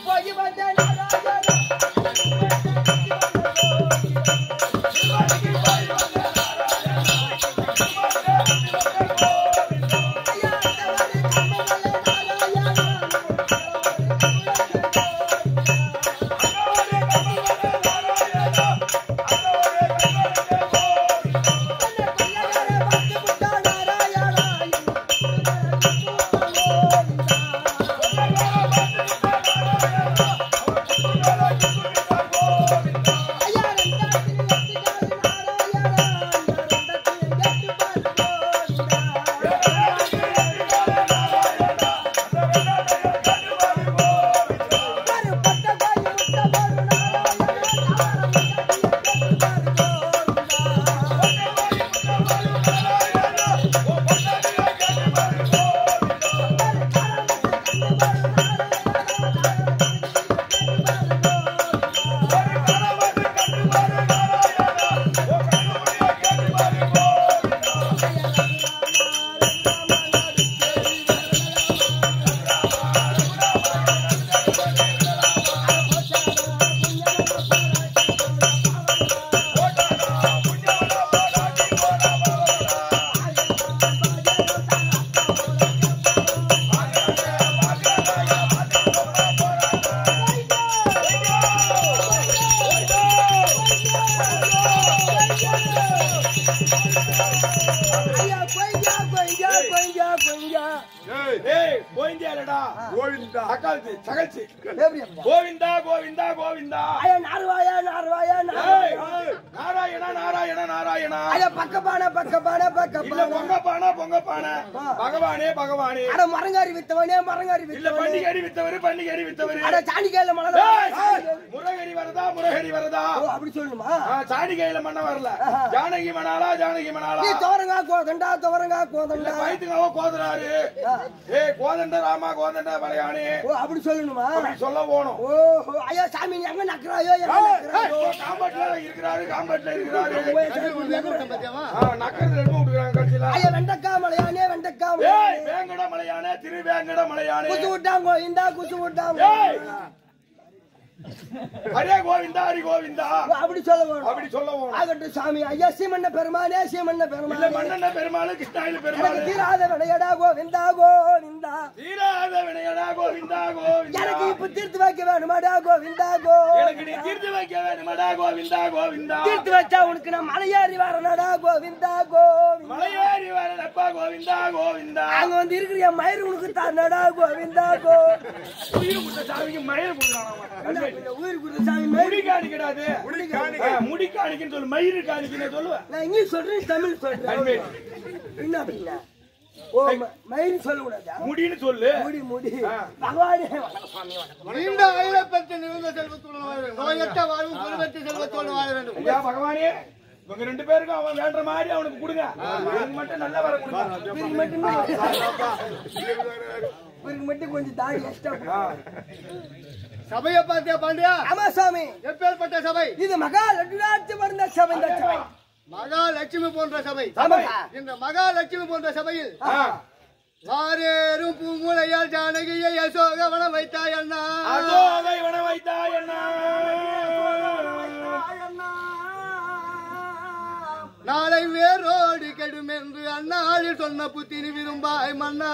போய் வந்த கோவிந்தா கோவிந்தா கோவிந்தா நாராயணா நாராயணா நாராயணா நாராயணா நாராயணா பக்கப்பான பக்கப்பான பக்கப்பான பொங்கப்பான பொங்கப்பான பகவானே பகவானே அட மரங்காரி வித்தவனே மரங்காரி வித்தவனே இல்ல பண்டிகரி வித்தவரே பண்டிகரி வித்தவரே அட சாணிகையில மணல முரகரி வரதா முரகரி வரதா ஓ அப்படி சொல்லுமா சாணிகையில மண்ண வரல ஜானகி மணாலா ஜானகி மணாலா நீ தோரங்கா கோதண்டா வைத்துங்கவோ கோதறாரு ஏய் கோதண்ட ராமா கோதண்ட மலையானே ஓ அப்படி சொல்லணுமா அப்படி சொல்ல போணும் ஓ ஐயா சாமி நீ எங்க நக்கறாயோ எங்க நக்கறாயோ காம்பட்ல இருக்குறாரு நக்கறது ரெண்டு விட்டுறாங்க கட்சில ஐயா வெண்டக்கா மலையானே வெண்டக்கா ஏய் வேங்கட மலையானே திரு வேங்கட மலையானே குசு விட்டாங்க இந்த குசு விட்டாங்க ஹரே கோவிந்தா ஹரி கோவிந்தா அப்படி சொல்லவோம் ஆகட்டு சாமி ஐயா சீமண்ண பெருமானே சீமண்ண பெருமானே இல்ல மண்ணண்ண பெருமாளே கிருஷ்ணாயில பெருமாளே தீராத வினையடா கோவிந்தா கோவிந்தா தீராத வினையடா கோவிந்தா கோவிந்தா எனக்கு இப்ப தீர்த்து வைக்க வேணுமாடா கோவிந்தா கோவிந்தா எனக்கு நீ தீர்த்து வைக்க வேணுமாடா கோவிந்தா கோவிந்தா தீர்த்து வச்சா உனக்கு நான் மலையேறி வரணும்டா கோவிந்தா கோவிந்தா மலையேறி வரணும்ப்பா கோவிந்தா கோவிந்தா அங்க வந்து இருக்கிற மயிர் உனக்கு தானடா கோவிந்தா கோவிந்தா உயிர் குட்ட சாமிக்கு மயிர் குடுறானே உயிர் குடுற சாமி முடி காணிக்கடாது முடி காணிக்கன்னு சொல்லு மயிர் காணிக்கன்னு சொல்லுவேன் நான் இங்கிலீஷ் சொல்றேன் தமிழ் சொல்றேன் என்ன அப்படின்னா ஓ மயிர் சொல்ல கூடாதா முடின்னு சொல்லு முடி பகவானே சுவாமி நீண்ட ஆயுள பெற்ற நிறந்த செல்வத்தோடு வாழ வேண்டும் நோயற்ற வாழ்வும் குருவற்ற செல்வத்தோடு வாழ வேண்டும் ஐயா பகவானே உங்க ரெண்டு பேருக்கும் அவன் வேண்ட மாதிரி அவனுக்கு கொடுங்க எனக்கு மட்டும் நல்ல வர கொடுங்க இவருக்கு மட்டும் கொஞ்சம் தாடி எக்ஸ்ட்ரா சபையை பார்த்தியா பாண்டியா ஆமா சாமி எப்பேற்பட்ட சபை இது மகாலட்சுமி வந்த சபை இந்த சபை மகாலட்சுமி போன்ற சபை இந்த மகாலட்சுமி போன்ற சபையில் வாரேறும் பூமுலையால் ஜானகியை அசோக வன வைத்தாய் அண்ணா அசோகை வன வைத்தாய் அண்ணா நாளை வேரோடு கெடும் என்று அண்ணாளில் சொன்ன புத்தினி விரும்பாய் மன்னா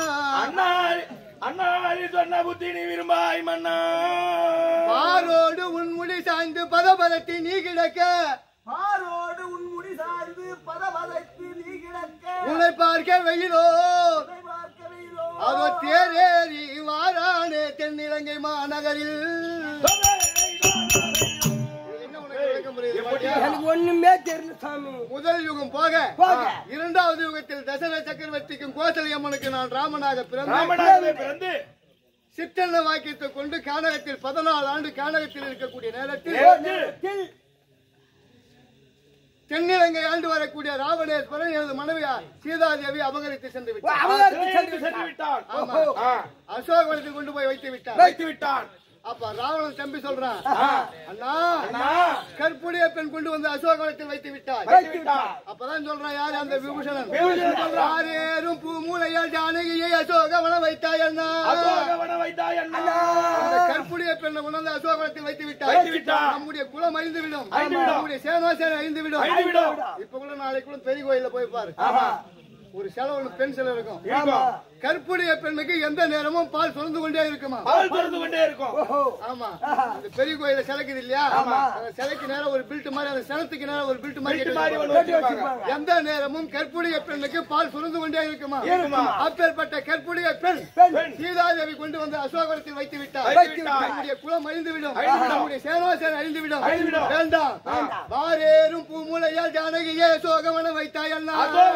அண்ணாளி சொன்ன புத்தினி விரும்பாய் மன்னா பாரோடு உன்முடி சாய்ந்து பதபதத்தி நீ கிடக்க பாரோடு உன்முடி சாய்ந்து பதபதத்தி நீ கிடக்க உன்னை பார்க்க வெயிலோ அதோ தேரேறி வாரானே தென்னிலங்கை மாநகரில் எனக்கு ஒண்ணுமே தெரியல சாமி முதல் யுகம் போக இரண்டாவது யுகத்தில் தசரத சக்கரவர்த்திக்கும் கோசலை அம்மனுக்கு நான் ராமனாக பிறந்து சிற்றன்ன வாக்கியத்தை கொண்டு கானகத்தில் 14 ஆண்டு கானகத்தில் இருக்கக்கூடிய நேரத்தில் தென்னிலங்கை ஆண்டு வரக்கூடிய ராவணேஸ்வரன் எனது மனைவியா சீதாதேவி அபகரித்து சென்று விட்டான் அசோகவனத்தில் கொண்டு போய் வைத்து விட்டான் அப்ப ராவணன் தம்பி சொல்றான் அண்ணா கற்புடைய பெண் கொண்டு வந்து அசோகவனத்தில் வைத்து விட்டார் அப்பதான் சொல்றான் யாரு அந்த விபூஷணன் யாரேறும் பூமூலையால் ஜானகியை அசோகவன வைத்தாய் அண்ணா அந்த கற்புடைய கற்புடைய பெண்ணை கொண்டு அசோகத்தில் வைத்து விட்டார். நம்முடைய குலம் அழிந்து விடும், நம்முடைய சேனாசேனை அழிந்து விடும். இப்ப கூட நாளைக்கு கூட பெரிய கோயில போய் பாரு, ஒரு செலவு ஒண்ணு பெண் செலவு இருக்கும். கற்புடைய பெண்ணுக்கு எந்த நேரமும் பால் சுரந்து கொண்டே இருக்குமா? ஆமா, அந்த பெரிய கோயில சிலைக்குது இல்லையா, அந்த சிலைக்கு நேரம் ஒரு பில்ட் மாதிரி, அந்த சிலத்துக்கு நேரம் ஒரு பில்ட் மாதிரி, எந்த நேரமும் கற்புடைய பெண்ணுக்கு பால் சுரந்து கொண்டே இருக்குமா? அப்பேற்பட்ட கற்புடைய பெண் சீதாதேவி கொண்டு வந்து அசோகத்தில் வைத்து விட்டார். நம்முடைய குலம் அழிந்துவிடும், நம்முடைய சேனாசேனை அழிந்துவிடும். வேண்டாம், வாரேறும் பூமுலையால் ஜானகியே அசோகவனம் வைத்தாய் அண்ணா,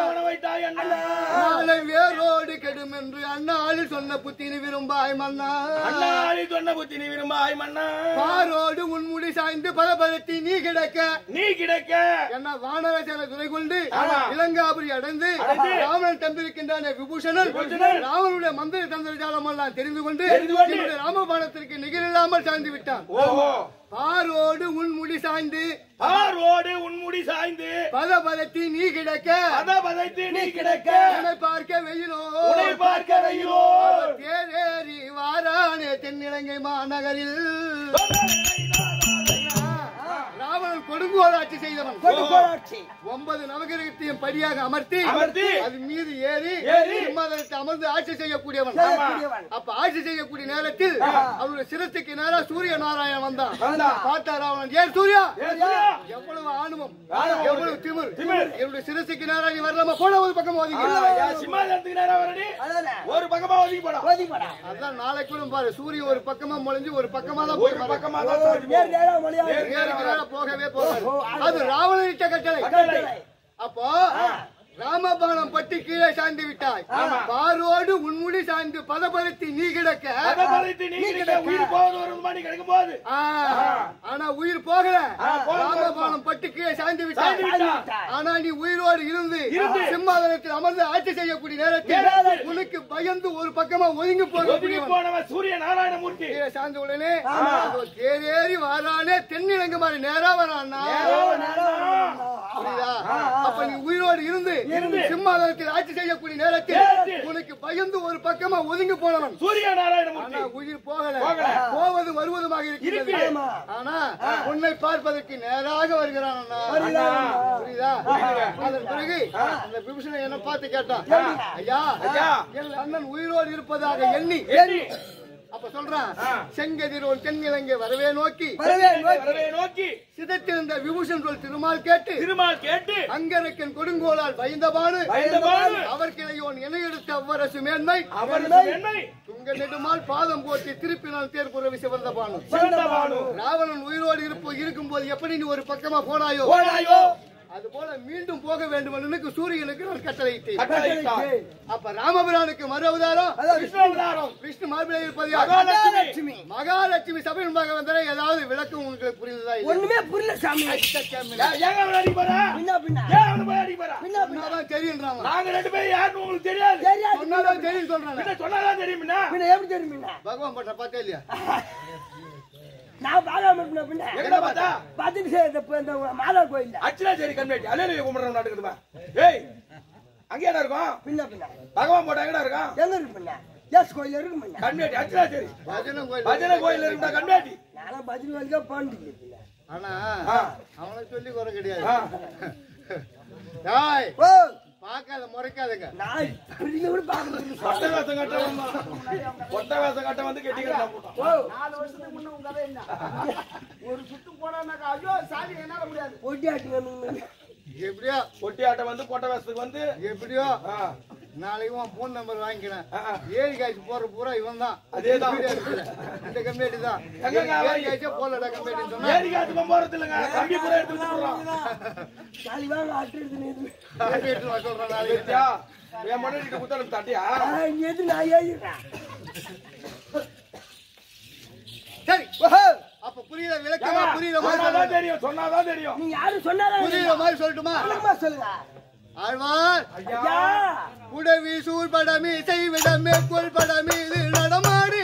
நாளை வேரோடு கெடும் என்று அண்ணாளில் சொன்ன புத்தினி விரும்பாய் மன்னா, அண்ணாளில் சொன்ன புத்தினி விரும்பாய் மன்னா. பாரோடு உன்முடி சாய்ந்து பதபதத்தி நீ கிடக்க என்ன வானரசேன துணை கொண்டு இலங்காபுரி அடைந்து ராவணன் தந்திருக்கின்றான விபூஷணன் ராவனுடைய மந்திர தந்திர ஜாலம் எல்லாம் தெரிந்து கொண்டு ராமபாணத்திற்கு நிகரில்லாமல் சாய்ந்து விட்டான். பாரோடு உன்முடி சாய்ந்து பதபதத்தி நீ கிடக்க உன்னை பார்க்க வெயிலோ தேரேறி வாரானே தென்னிலங்கை மாநகரில். ராவணன் கொடுங்கோல் ஆட்சி செய்தவன், 9 நவகிரகத்தையும் படியாக அமர்த்தி அது மீது ஏறி சிம்மாசனத்தை அமர்ந்து ஆட்சி செய்யக்கூடியவன். அப்ப ஆட்சி செய்யக்கூடிய நேரத்தில் அவருடைய சிரத்துக்கு நேரா சூரிய நாராயணன் வந்தான். பார்த்தா ராவணன், ஏன் சூர்யா, எவ்வளவு ஆணவம், எவ்வளவு திமிர், என்னுடைய சிரத்துக்கு நேரா நீ வரலாமா? போன ஒரு பக்கம் சிம்மாசனத்துக்கு நேரா வரடி, ஒரு பக்கமா ஒதுக்கி போடா. அதான் நாளைக்கு கூட பாரு, சூரியன் ஒரு பக்கமா முளைஞ்சு ஒரு பக்கமா தான் போகவே போகாது. அது ராவணனிட்ட கட்டளை. அப்போ ராமபாணம் பட்டி கீழே சாய்ந்து விட்டாய், பாரோடு உன்முடி சாய்ந்து பதபதத்தி நீ கிடக்க உயிர் போகுது. ஆனா உயிர் போகல, ராமபாணம் பட்டி கீழே சாய்ந்து விட்டாய். ஆனா நீ உயிரோடு இருந்து சிம்மாசனத்தில் அமர்ந்து ஆட்சி செய்யக்கூடிய நேரத்தில் உனக்கு பயந்து ஒரு பக்கமா ஒதுங்கி போக சூரிய நாராயணமூர்த்தி கீழே சாய்ந்த உடனே தேரேறி வாரானே தென்னிலங்கு மாதிரி நேரா வரானா. புரியுதா? அப்ப நீ உயிரோடு இருந்து சிம்மாசனத்தில் ஆட்சி செய்யக்கூடிய நேரத்தில் உனக்கு பயந்து ஒரு பக்கமா ஒதுங்கி போனவன் சூரிய நாராயணமூர்த்தி. உயிர் போகல, போவது வருவதுமாக இருக்கிறது. ஆனா உன்னை பார்ப்பதற்கு நேராக வருகிறான். புரியுதா? அதன் பிறகு அந்த விபூஷணன் என்ன பார்த்து கேட்டான், ஐயா என் அண்ணன் உயிரோடு இருப்பதாக எண்ணி அப்ப சொல்றான், செங்கதிரோன் தென்னிலங்கை வரவே நோக்கி சிதைத்திருந்த விபூஷன் சொல் திருமால் கேட்டு அங்கரக்கன் கொடுங்கோலால் பயந்தபாடு அவர்கிளையோன் என எடுத்த அவ்வரசு மேன்மை துங்க நெடுமால் பாதம் போட்டு திருப்பினால் தேர் புறவி சிவந்த பானு. ராவணன் உயிரோடு இருக்கும் போது எப்படி நீ ஒரு பக்கமா போனாயோ அது போல மீண்டும் போக வேண்டும் என்று சூரியனுக்கு நான் கட்டளையிட்டேன். அப்ப ராமபிரானுக்கு மறு அவதாரம் விஷ்ணு மார்பிலே இருப்பது மகாலட்சுமி சபை முன்பாக வந்தாலே ஏதாவது விளக்கம் உங்களுக்கு புரியுதா? ஒண்ணுமே புரியல சாமி. தெரியும், நாங்க 2 பேரும் யாருன்னு உங்களுக்கு தெரியாது. சொன்னாதான் தெரியும் சொல்றாங்க. எப்படி தெரியும்? பகவான் பண்ற பார்த்தே இல்லையா? நான் பாகாம எங்கடா பாத்தா பாத்துட்டு மாதார் கோயில் அச்சலாச்சேரி கம்யூனிட்டி அலையில கும்பிடுறோம் நாட்டுக்குமா. ஏய் அங்கே என்ன இருக்கும்? பின்ன பகவான் போட்டா எங்கடா இருக்கும்? எங்க இருக்கு? பின்ன எஸ் கோயில் இருக்கு. பின்ன கம்யூனிட்டி அச்சலாச்சேரி பஜனை கோயில் இருக்குடா கம்யூனிட்டி. நான் பஜனை கோயிலுக்கு போனது இல்ல. ஆனா அவனுக்கு சொல்லி குறை கிடையாது. டேய் ஓ பாக்காத முறைக்காதங்க. நான் இப்படி கூட பாக்குறது ஒட்டவேசம் கட்ட வந்து கெட்டிக்கலாம் போட்டோம். 4 வருஷத்துக்கு முன்ன உங்க கதை என்ன? ஒரு சுத்து போனானாக்க ஐயோ சாமி என்னால முடியாது. பொட்டி ஆட்டுங்க. எப்படியோ பொட்டி ஆட்ட வந்து பொட்டவேசத்துக்கு வந்து எப்படியோ நாளைக்கு போன் நம்பர் வாங்கிக்கிறேன். ஏரி காய்ச்சி போற பூரா இவன் தான். அதேதான் இந்த கம்யூனிட்டி தான். ஏரி காய்ச்சா போலடா கம்யூனிட்டி சொன்னா ஏரி காய்ச்சி போறது இல்லங்க. கம்பி பூரா எடுத்து வந்துடுறோம். நாளை வாங்க ஆட்டு சொல்றேன். நாளைக்கு என் மொழிக்கு குத்தலும் தட்டியா எது நான் ஏறிடுறேன். சரி அப்ப புரியுத விளக்கமா புரியுற மாதிரி தெரியும். சொன்னாதான் தெரியும். நீங்க யாரும் சொன்னாதான் புரியுற மாதிரி சொல்லட்டுமா? சொல்லுங்க. ஆழ்வார் புடவி சூழ்படமி செய்விடமே கொள்படமி இது நடமாடி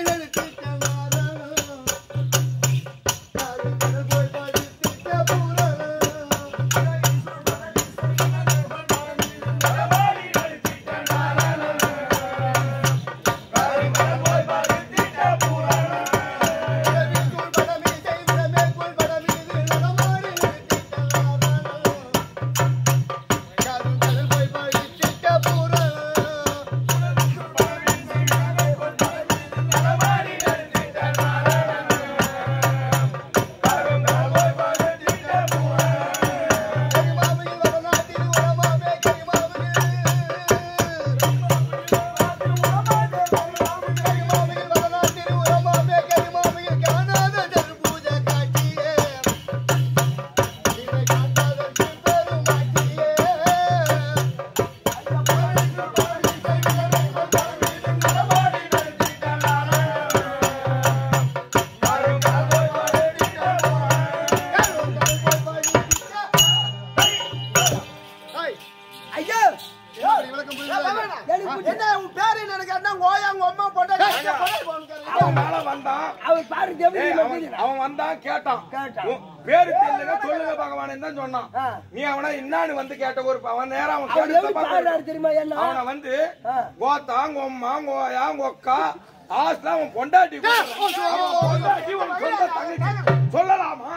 அவன் வந்தான் கேட்டான் பேரு தெரியல சொல்லுங்க பகவான் தான் சொன்னான். நீ அவனை என்னான்னு வந்து கேட்ட ஒரு அவன் நேரம் அவன் அவனை வந்து கோத்தா கொம்மா கோயா கொக்கா ஆஸ்லாம் அவன் பொண்டாட்டி பொண்டாட்டி உன் சொந்த தங்கச்சி சொல்லலாமா?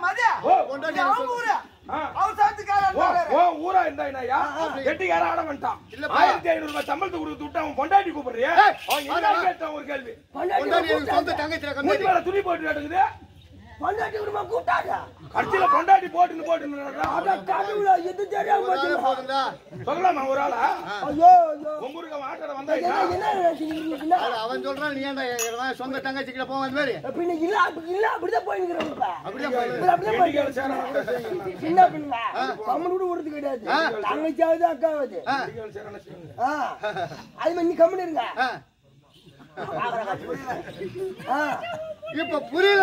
ஊரா இருந்தா கெட்டிக்கார ஆட வேண்டாம். 1500 ரூபாய் சம்பளத்துக்கு கொடுத்து விட்டு அவன் பொண்டாட்டி கூப்பிடுறியா? அவன் கேட்டான் ஒரு கேள்வி. துணி போட்டு கிடக்குது கட்சியில பொண்டாட்டி போட்டு சொல்லலாமா ஒரு ஆளா? உங்களுக்கு ஆட்டோட வந்தா அவன் சொல்றான் நீ ஏன்டா சொந்த தங்கச்சிக்கிட்ட போவான் மாதிரி அப்படிதான் போயிருக்கிறோம். கிடையாது தங்கச்சியாவது அக்காவது அது மாதிரி நீ கம்மி இருங்க. இப்ப புரியல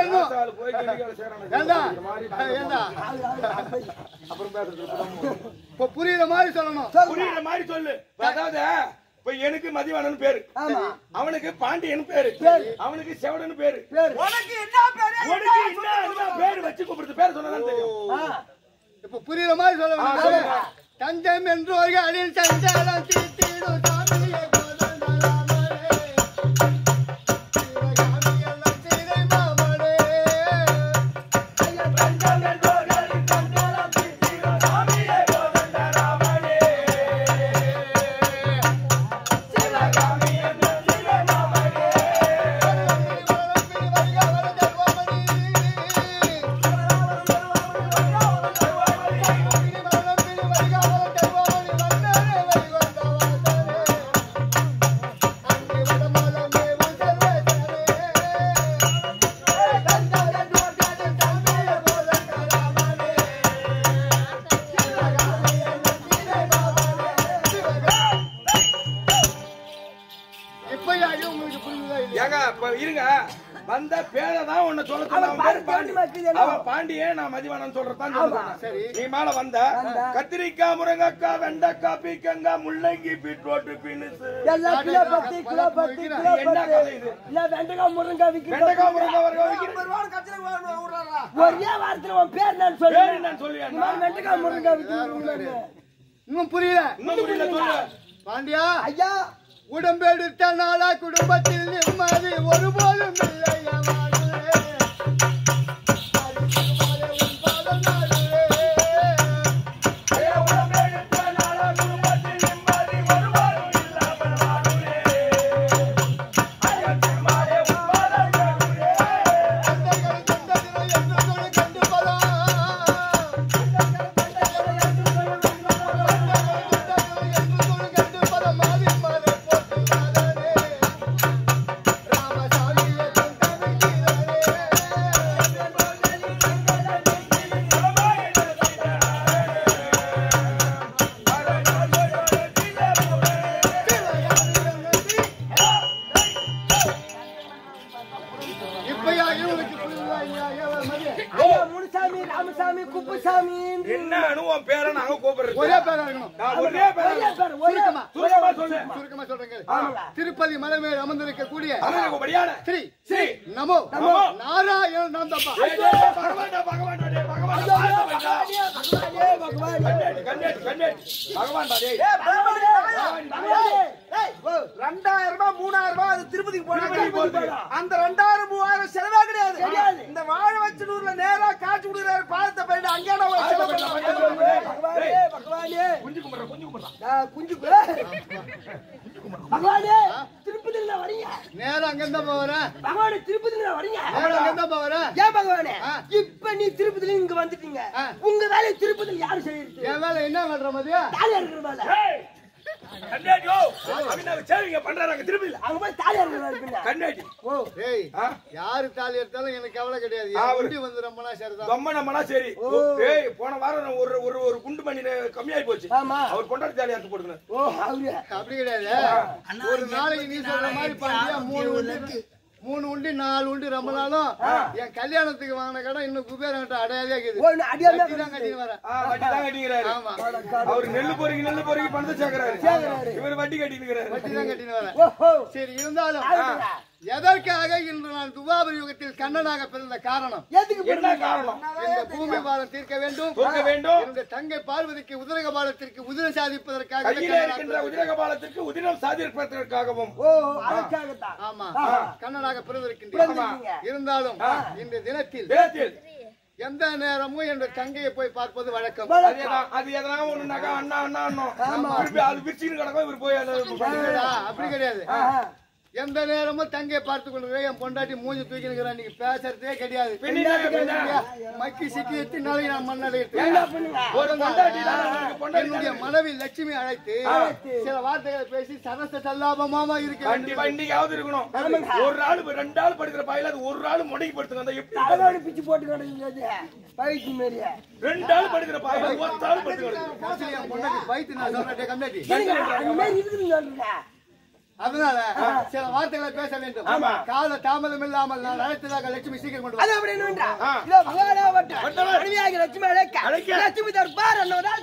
இப்ப புரியுற மாதிரி சொல்லணும். புரியுற மாதிரி சொல்லு. அதாவது இப்ப எனக்கு மதிவானன் பேரு, அவனுக்கு பாண்டியன் பேரு, அவனுக்கு செவடன் பேரு. உனக்கு என்ன பேரு வச்சு கூப்பிடுறது பேரு சொன்னதான் தெரியும். இப்ப புரியுற மாதிரி சொல்லணும். தஞ்சம் என்று ஒரு அழில் சஞ்சாரம் தீட்டிடும் சாமியை வந்த பேரதான் உன்னை சொல்ல சொன்ன பாண்டியன் நான் மதிவானன் சொல்றதான் சொல்றேன். நீ மேல வந்த கத்திரிக்காய் முருங்கக்காய் வெண்டைக்காய் பீக்கங்காய் முள்ளங்கி பீட்ரோட்டு பீன்ஸ் என்ன கதை இது? வெண்டைக்காய் முருங்காய் வெண்டைக்காய் முருங்காய் ஒரே வாரத்துல உன் பேர் நான் சொல்லுவேன். வெண்டைக்காய் முருங்காய் இன்னும் புரியல சொல்லு பாண்டியா. ஐயா உடம்பெடுத்த நாளா குடும்பத்தில் நிம்மதி ஒருபோதும் இல்லை. திருப்பதி மலை மேல் அமர்ந்திருக்கக்கூடிய ஸ்ரீ ஸ்ரீ நமோ நாராயண நந்தப்பா திருப்பதிக்கு போனாங்க. அந்த 2000 3000 செலவா கிடையாது. இந்த வாழ வச்சு நூறுல நேரா காட்சி கொடுக்குறாரு. பாலத்தை போயிட்டு அங்கே திருப்பதியில வரீங்க நேரம் அங்கிருந்தா போறேன். பகவானே திருப்பதியில வரீங்க. அங்கிருந்தா போறேன். ஏன் பகவானே இப்ப நீ திருப்பதியில இங்க வந்துட்டீங்க. உங்க வேலையை திருப்பதியில யாரு செய்யுது? என் வேலை என்ன பண்ற மதியா? தாலியா இருக்கிற வேலை. யாரு தாலி எடுத்தாலும் எனக்கு கவலை கிடையாது. வந்து ரொம்ப சரி. போன வாரம் ஒரு குண்டு மணி கம்மியாயி போச்சு. அவர் கொண்டாடி தாலி எடுத்து போடுங்க. அப்படி கிடையாது. ஒரு நாளைக்கு நீ சொல்ற மாதிரி பாண்டியா 3 உண்டு 4 உண்டு ரொம்ப நாளும் என் கல்யாணத்துக்கு வாங்கின கடன் இன்னும் குபேரங்கிட்ட அடையாதே அவரு நெல்லு பொறுக்கி பணத்தை சேர்க்கிறாரு. இவர் வட்டி கட்டின்னு வட்டி தான் கட்டின்னு வர. சரி இருந்தாலும் எதற்காக இன்று நான் துவாபர யுகத்தில் கண்ணனாக பிறந்த காரணம் என்ன காரணம்? இந்த பூமி பாரம் தீர்க்க வேண்டும் இந்த தங்கை பார்வதிக்கு உதிரகபாலத்திற்கு உதிரம் சாதிப்பதற்காக கையிலே இருக்கின்ற உதிரகபாலத்திற்கு உதிரம் சாதிப்பதற்காகவும் ஆமா கண்ணனாக பிறந்திருக்கின்றேன். இருந்தாலும் இந்த தினத்தில் எந்த நேரமும் என்ற தங்கையை போய் பார்ப்பது வழக்கம். அது எதனா ஒண்ணுனாக்கா அண்ணா அண்ணா அது விரிச்சின்னு கிடக்கும் இவர் போய் அப்படி கிடையாது. எந்த நேரமும் தங்கையை பார்த்து கொண்டு என் பொண்டாட்டி மூஞ்சி தூக்கினுக்கிறான். நீங்க பேசுறதே கிடையாது. மக்கி சிக்கி எத்தி நாளைக்கு நான் என்னுடைய மனைவி லட்சுமி அழைத்து சில வார்த்தைகளை பேசி சரச சல்லாபமா இருக்கு. இன்னைக்காவது இருக்கணும். ஒரு ஆள் 2 ஆள் படுக்கிற பாயில அது ஒரு ஆள் முடக்கி படுத்துங்க. எப்படி பிச்சு போட்டு 2 ஆள் படுக்கிற பாயில ஒரு ஆள் படுத்துங்க. என் பொண்டாட்டி பைத்து நான் சொல்றேன் கம்மியாட்டி. அதனால சில வார்த்தைகளை பேச வேண்டும். கால தாமதம் இல்லாமல் நான் அழைத்ததாக லட்சுமி சீக்கிரம் கொண்டு லட்சுமி தர்பார்